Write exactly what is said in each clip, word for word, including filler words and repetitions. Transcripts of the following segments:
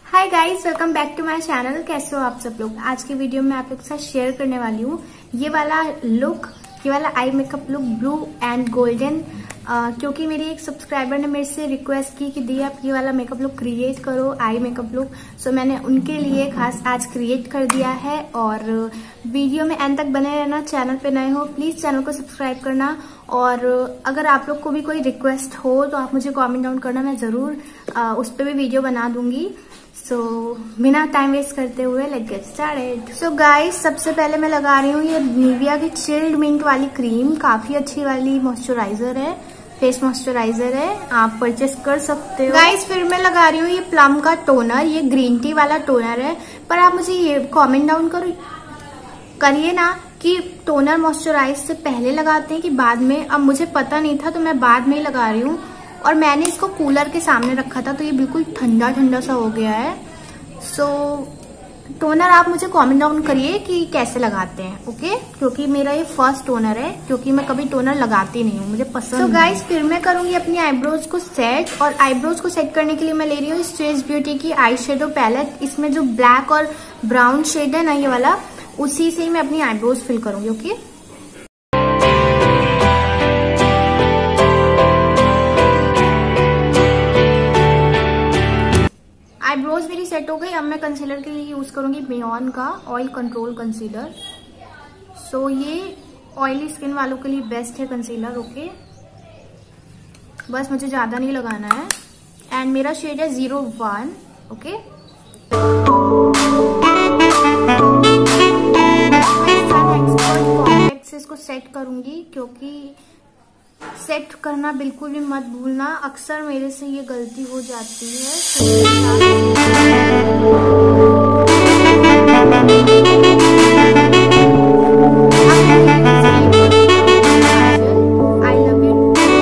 Hi guys, welcome back to my channel. कैसे हो आप सब लोग। आज की वीडियो में आप लोग के साथ शेयर करने वाली हूँ ये वाला लुक, ये वाला eye makeup look blue and golden, क्योंकि मेरी एक सब्सक्राइबर ने मेरे से रिक्वेस्ट की कि दी आप ये वाला मेकअप लुक क्रिएट करो, आई मेकअप लुक। सो मैंने उनके लिए खास आज क्रिएट कर दिया है। और वीडियो में एंड तक बने रहना। चैनल पे नए हो प्लीज चैनल को सब्सक्राइब करना। और अगर आप लोग को भी कोई रिक्वेस्ट हो तो आप मुझे कमेंट डाउन करना, मैं जरूर आ, उस पर भी वीडियो बना दूंगी। सो so, बिना टाइम वेस्ट करते हुए let's get started. So guys, सबसे पहले मैं लगा रही हूँ ये निविया की चिल्ड मिंट वाली क्रीम। काफी अच्छी वाली मॉइस्चराइजर है, फेस मॉइस्चराइजर है, आप परचेस कर सकते हो। गाइस फिर मैं लगा रही हूँ ये प्लम का टोनर, ये ग्रीन टी वाला टोनर है। पर आप मुझे ये कमेंट डाउन करो करिए ना कि टोनर मॉइस्चराइज से पहले लगाते हैं कि बाद में। अब मुझे पता नहीं था तो मैं बाद में ही लगा रही हूँ। और मैंने इसको कूलर के सामने रखा था तो ये बिल्कुल ठंडा ठंडा सा हो गया है। सो so, टोनर आप मुझे कमेंट डाउन करिए कि कैसे लगाते हैं, ओके। क्योंकि मेरा ये फर्स्ट टोनर है, क्योंकि मैं कभी टोनर लगाती नहीं हूँ, मुझे पसंद। तो गाइस फिर मैं करूंगी अपनी आईब्रोज को सेट। और आईब्रोज को सेट करने के लिए मैं ले रही हूँ स्ट्रेच ब्यूटी की आई शेडो पैलेट। इसमें जो ब्लैक और ब्राउन शेड है ना ये वाला, उसी से ही मैं अपनी आईब्रोज फिल करूंगी, ओके। आईब्रोज मेरी सेट हो गई। अब मैं कंसीलर के लिए यूज करूंगी बियॉन का oil control concealer. So so, ये ऑयली स्किन वालों के लिए बेस्ट है कंसीलर, ओके। बस मुझे ज्यादा नहीं लगाना है। एंड मेरा शेड है जीरो वन, ओके। से इसको सेट करूंगी, क्योंकि सेट करना बिल्कुल भी मत भूलना। अक्सर मेरे से ये गलती हो जाती है। आई लव यू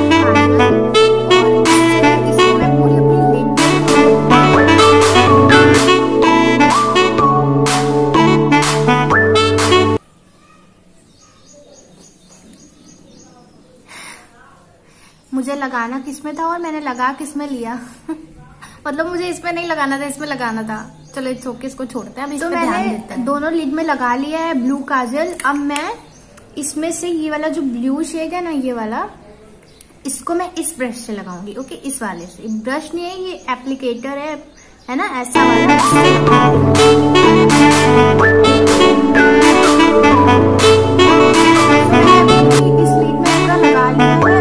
मुझे लगाना किसमें था और मैंने लगा किसमें लिया मतलब मुझे इसमें नहीं लगाना था, इसमें लगाना था। चलो इट्स ओके, इसको छोड़ते हैं। अब तो मैंने दोनों लिड में लगा लिया है ब्लू काजल। अब मैं इसमें से ये वाला जो ब्लू शेड है ना, ये वाला, इसको मैं इस ब्रश से लगाऊंगी, ओके। इस वाले से, ब्रश नहीं है ये, एप्लीकेटर है, है ना, ऐसा वाला। इस लीड में पूरा लगा लिया है।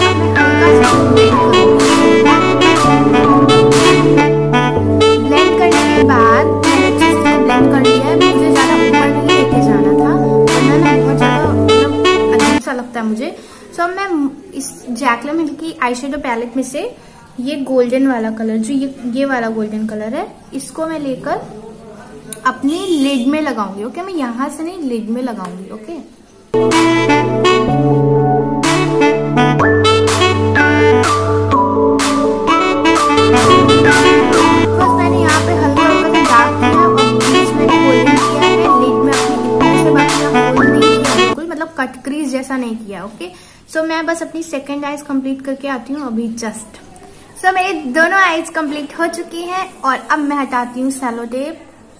ब्लेंड करने के बाद मैंने अच्छे से ब्लेंड कर लिया है। मुझे ज्यादा ऊपर नहीं लेके जाना था, वरना ना बहुत ज्यादा मतलब अजीब सा लगता है मुझे। सो so, मैं इस जैकलम हिल की आई शेडो पैलेट में से ये गोल्डन वाला कलर, जो ये ये वाला गोल्डन कलर है, इसको मैं लेकर अपनी लिड में लगाऊंगी, ओके। मैं यहाँ से नहीं, लिड में लगाऊंगी, ओके। कट क्रीज जैसा नहीं किया, ओके। सो so, मैं बस अपनी सेकंड आईज कंप्लीट करके आती हूँ अभी जस्ट। सो so, मेरी दोनों आईज कंप्लीट हो चुकी हैं और अब मैं हटाती हूँ सेलो टेप।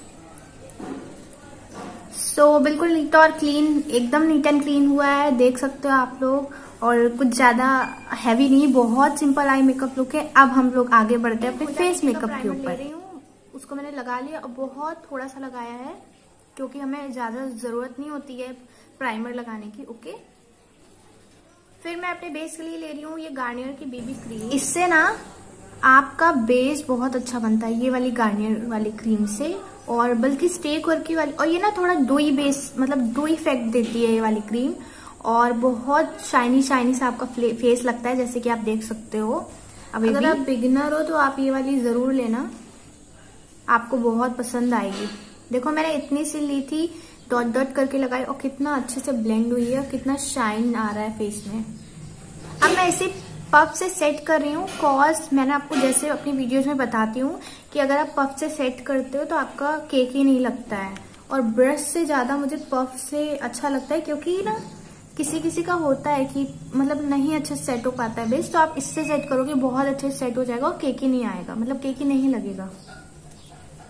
सो so, बिल्कुल नीट और क्लीन, एकदम नीट एंड क्लीन हुआ है, देख सकते हो आप लोग। और कुछ ज्यादा हैवी नहीं, बहुत सिंपल आई मेकअप लुक है। अब हम लोग आगे बढ़ते हैं अपने फेस मेकअप के ऊपर। उसको मैंने लगा लिया और बहुत थोड़ा सा लगाया है, क्योंकि हमें ज्यादा जरूरत नहीं होती है प्राइमर लगाने की, ओके। फिर मैं अपने बेस के लिए ले रही हूँ ये गार्नियर की बेबी क्रीम। इससे ना आपका बेस बहुत अच्छा बनता है ये वाली गार्नियर वाली क्रीम से, और बल्कि स्टेक वर्क की वाली। और ये ना थोड़ा डोई बेस, मतलब डोई इफेक्ट देती है ये वाली क्रीम, और बहुत शाइनी शाइनी सा आपका फेस लगता है, जैसे कि आप देख सकते हो। अब अगर आप बिगिनर हो तो आप ये वाली जरूर लेना, आपको बहुत पसंद आएगी। देखो मैंने इतनी सी ली थी, डॉट डॉट करके लगाई, और कितना अच्छे से ब्लेंड हुई है, कितना शाइन आ रहा है फेस में। अब मैं इसे पफ से सेट कर रही हूँ, कॉज मैंने आपको जैसे अपनी वीडियोज में बताती हूँ कि अगर आप पफ से सेट करते हो तो आपका केक ही नहीं लगता है। और ब्रश से ज्यादा मुझे पफ से अच्छा लगता है, क्योंकि ना किसी किसी का होता है कि मतलब नहीं अच्छे से सेट हो पाता है बेस, तो आप इससे सेट करोगे बहुत अच्छे से सेट हो जाएगा और केक ही नहीं आएगा, मतलब केक ही नहीं लगेगा।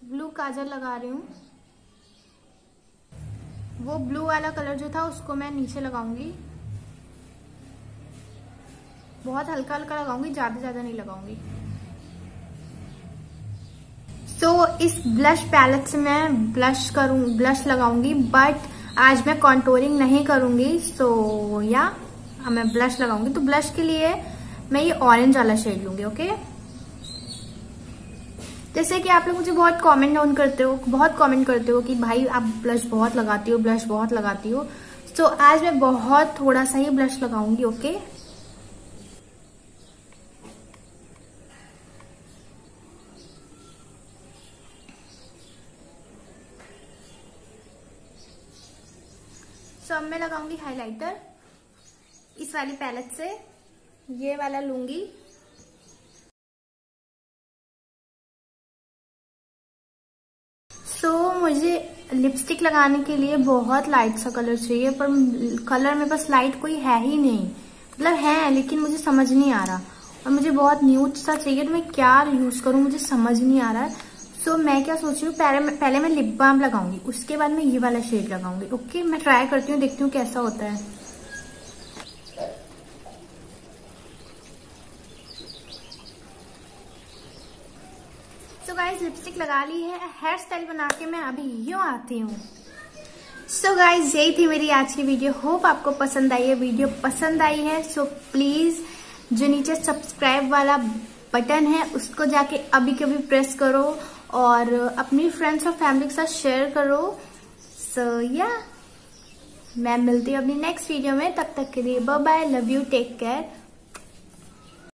ब्लू काजल लगा रही हूँ। वो ब्लू वाला कलर जो था उसको मैं नीचे लगाऊंगी। बहुत हल्का हल्का लगाऊंगी, ज्यादा ज्यादा नहीं लगाऊंगी। सो so, इस ब्लश पैलेट से मैं ब्लश करूँ ब्लश लगाऊंगी, बट आज मैं कॉन्टोरिंग नहीं करूंगी। सो so, या अब मैं ब्लश लगाऊंगी। तो ब्लश के लिए मैं ये ऑरेंज वाला शेड लूंगी। ओके, जैसे कि आप लोग मुझे बहुत कमेंट डाउन करते हो बहुत कमेंट करते हो कि भाई आप ब्लश बहुत लगाती हो ब्लश बहुत लगाती हो। सो so, आज मैं बहुत थोड़ा सा ही ब्लश लगाऊंगी। ओके, सो so, अब मैं लगाऊंगी हाइलाइटर इस वाली पैलेट से। ये वाला लूंगी। सो so, मुझे लिपस्टिक लगाने के लिए बहुत लाइट सा कलर चाहिए, पर कलर में बस लाइट कोई है ही नहीं। मतलब है लेकिन मुझे समझ नहीं आ रहा, और मुझे बहुत न्यूड सा चाहिए। तो मैं क्या यूज करूं मुझे समझ नहीं आ रहा है। सो so, मैं क्या सोच रही हूँ, पहले पहले मैं लिप बाम लगाऊंगी, उसके बाद मैं ये वाला शेड लगाऊंगी। ओके, मैं ट्राई करती हूँ, देखती हूँ कैसा होता है। सो गाइज लिपस्टिक लगा ली है, हेयर स्टाइल बना के मैं अभी यूं आती हूँ। सो so गाइज यही थी मेरी आज की वीडियो। होप आपको पसंद आई है। वीडियो पसंद आई है सो so प्लीज जो नीचे सब्सक्राइब वाला बटन है उसको जाके अभी कभी प्रेस करो और अपनी फ्रेंड्स और फैमिली के साथ शेयर करो। सो so, या yeah, मैं मिलती हूँ अपनी नेक्स्ट वीडियो में। तब तक के लिए bye bye, love you, take care.